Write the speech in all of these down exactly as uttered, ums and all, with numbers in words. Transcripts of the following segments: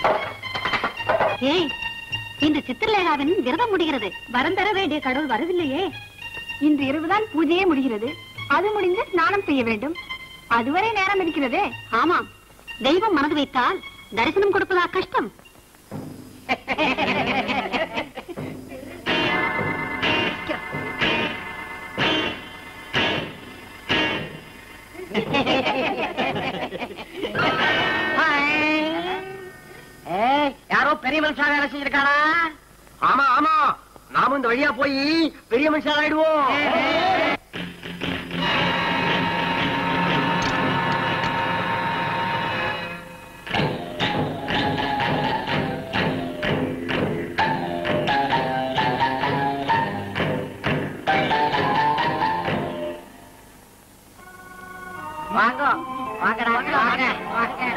ஏய், இன்று சித்திரலேகாவின் விரதம் முடிகிறது. வரம் தர வேண்டிய கடவுள் வரவில்லையே. இன்று இரவுதான் பூஜையே முடிகிறது. அது முடிந்து ஸ்நானம் செய்ய வேண்டும். அதுவரை நேரம் இருக்கிறதே. ஆமாம், தெய்வம் மனது வைத்தால் தரிசனம் கொடுப்பதா கஷ்டம். யாரோ பெரிய மனுஷாக வேலை செஞ்சிருக்கானா? ஆமா ஆமா, நாம இந்த வழியா போய் பெரிய மனுஷன் ஆயிடுவோம். வாங்க வாங்கடா வாங்க வாங்க.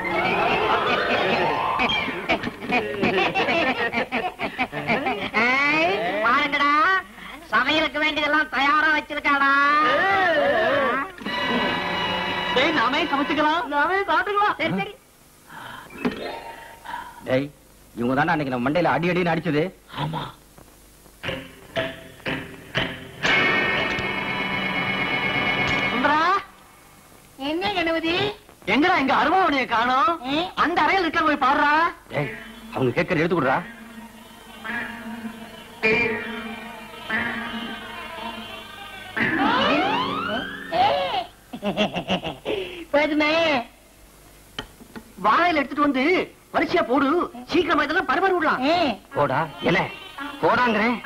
பாருங்கடா, சமையலுக்கு வேண்டியதெல்லாம் தயாரா வச்சிருக்காடா. நாமே சமைச்சுக்கலாம், நாமே சாப்பிட்டுக்கலாம். சரி சரி. டேய், இவங்க தானே அன்னைக்கு நம்ம மண்டையில அடி அடின்னு அடிச்சது? ஆமா. என்ன கணபதி, எங்கடா இங்க அருவாவனைய காணோம்? அந்த அறையில் இருக்க போய் பாடுறா. டேய், அவங்க கேட்கற எடுத்து கொடுறா. போதுமே, வாழையில எடுத்துட்டு வந்து வரிசையா போடு. சீக்கிரமா இதெல்லாம் பரபர விடலாம். போடா, என்ன போடாங்கிறேன்.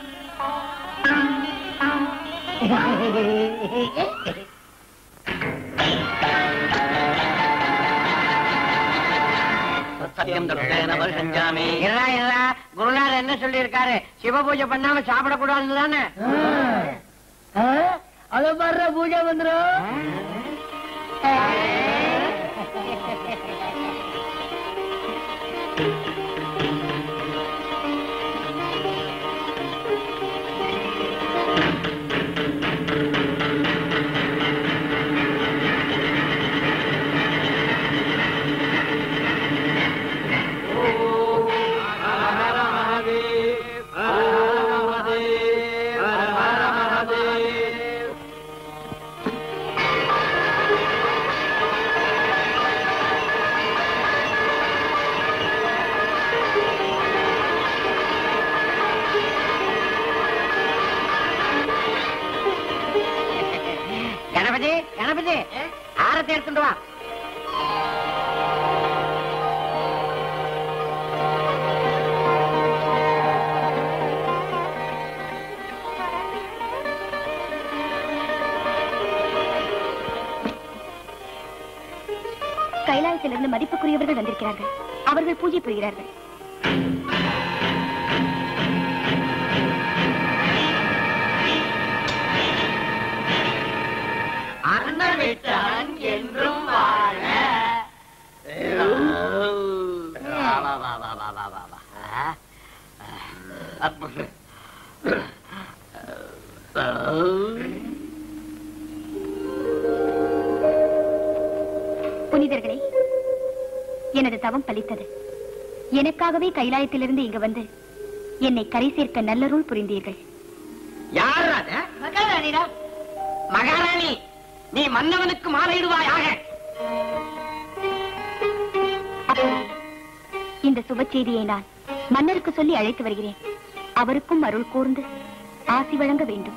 குருநாதர் என்ன சொல்லி இருக்காரு? சிவ பூஜை பண்ணாம சாப்பிட கூடாது தானே? அத பாரு, பூஜை வந்துடும். கணபதி கணபதி, ஆரத்தை எடுத்துட்டு வா. கைலாயத்திலிருந்து மதிப்புக்குரியவர்கள் வந்திருக்கிறார்கள். அவர்கள் பூஜை புரிகிறார்கள். அன்னமிட்டான் என்றும் வாழ. புனிதர்களே, எனது தவம் பலித்தது. எனக்காகவே கைலாயத்திலிருந்து இங்கு வந்து என்னை கரை சேர்க்க நல்லருள் புரிந்தீர்கள். யார் அது? மகாராணிடா. மகாராணி, நீ மன்னவனுக்கு மாலையிடுவாயாக. இந்த சுப செய்தியை நான் மன்னருக்கு சொல்லி அழைத்து வருகிறேன். அவருக்கும் அருள் கூர்ந்து ஆசி வழங்க வேண்டும்.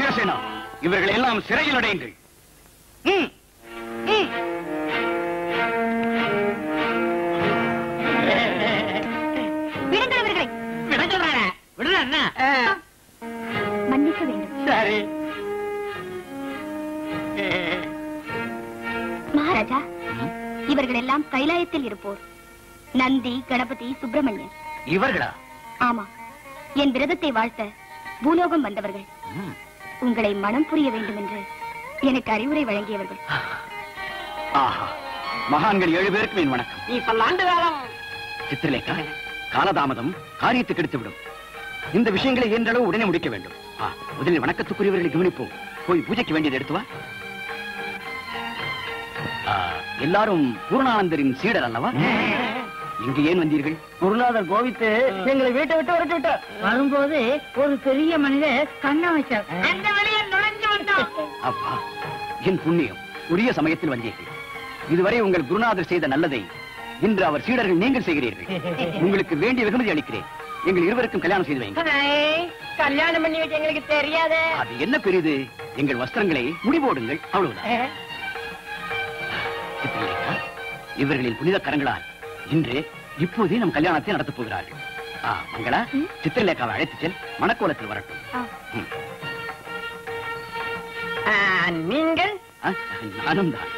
வீரசேனா, இவர்கள் எல்லாம் சிறையில் அடையுங்கள். விடுங்கள் இவர்களை. விடுங்க விடுற மன்னிக்க வேண்டும். சரி. மகாராஜா, இவர்கள் எல்லாம் கைலாயத்தில் இருப்போர். நந்தி, கணபதி, சுப்பிரமணியன். இவர்களா? ஆமா, என் விரதத்தை வாழ்த்த பூலோகம் வந்தவர்கள். உங்களை மனம் புரிய வேண்டும் என்று எனக்கு அறிவுரை வழங்கியவர்கள். ஆஹா, மகான்கள் ஏழு பேருக்கு என் வணக்கம். நீ பல்லாண்டு காலம். சித்திரலேகா, காலதாமதம் காரியத்துக்கு எடுத்துவிடும். இந்த விஷயங்களை இயன்றளவு உடனே முடிக்க வேண்டும். முதலில் வணக்கத்துக்குரியவர்களை கவனிப்போம். போய் பூஜைக்கு வேண்டியது எடுத்து வா. எல்லாரும் பூர்ணானந்தரின் சீடர் அல்லவா? இங்கு ஏன் வந்தீர்கள்? குருநாதர் கோவித்து எங்களை வீட்டை விட்டு வரட்டு விட்டார். வரும்போது ஒரு பெரிய மனிதர் கண்ண வச்சார். அந்த வழியை நுழைஞ்சு வந்தோம். அப்பா, என் புண்ணியம், உரிய சமயத்தில் வந்தீர்கள். இதுவரை உங்கள் குருநாதர் செய்த நல்லதை இன்று அவர் சீடர்கள் நீங்கள் செய்கிறீர்கள். உங்களுக்கு வேண்டிய வெகுமதி அளிக்கிறேன். எங்கள் இருவருக்கும் கல்யாணம் செய்து வைங்க. கல்யாணம் பண்ணி வச்சு எங்களுக்கு தெரியாத. அது என்ன பெரிது? எங்கள் வஸ்திரங்களை முடிபோடுங்கள், அவ்வளவுதான். சித்திரலேகா, இவர்களின் புனித கரங்களால் இன்று இப்போதே நம் கல்யாணத்தை நடத்தப் போகிறார்கள். மங்களா, சித்திரலேகாவை அழைத்து செல், மணக்கோலத்தில் வரட்டும். நீங்கள்? நானும் தான்.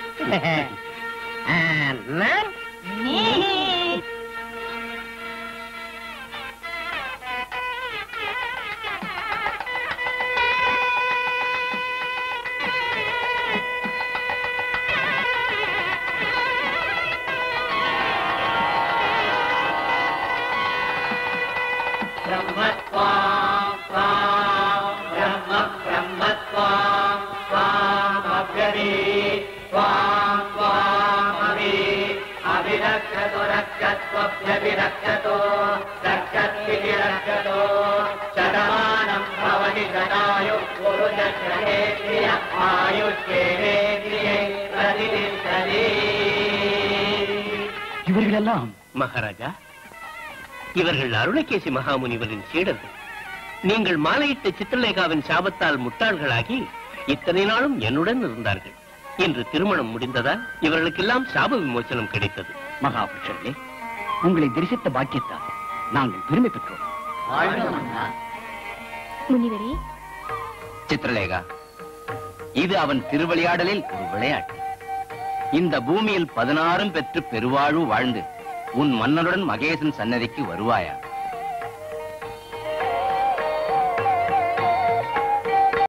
இவர்களெல்லாம் மகாராஜா, இவர்கள் அருணகேசி மகாமுனிவரின் சீடர்கள். நீங்கள் மாலையிட்ட சித்திரலேகாவின் சாபத்தால் முட்டாள்களாகி இத்தனை நாளும் என்னுடன் இருந்தார்கள். இன்று திருமணம் முடிந்ததால் இவர்களுக்கெல்லாம் சாப விமோசனம் கிடைத்தது. மகாபுருஷர்களே, உங்களை தரிசித்த பாக்கியத்தால் நாங்கள் பெருமை பெற்றோம். முனிவரே, சித்திரலேகா, இது அவன் திருவிளையாடலில் ஒரு விளையாட்டு. இந்த பூமியில் பதினாறும் பெற்று பெருவாழ்வு வாழ்ந்து உன் மன்னருடன் மகேசன் சன்னதிக்கு வருவாயா?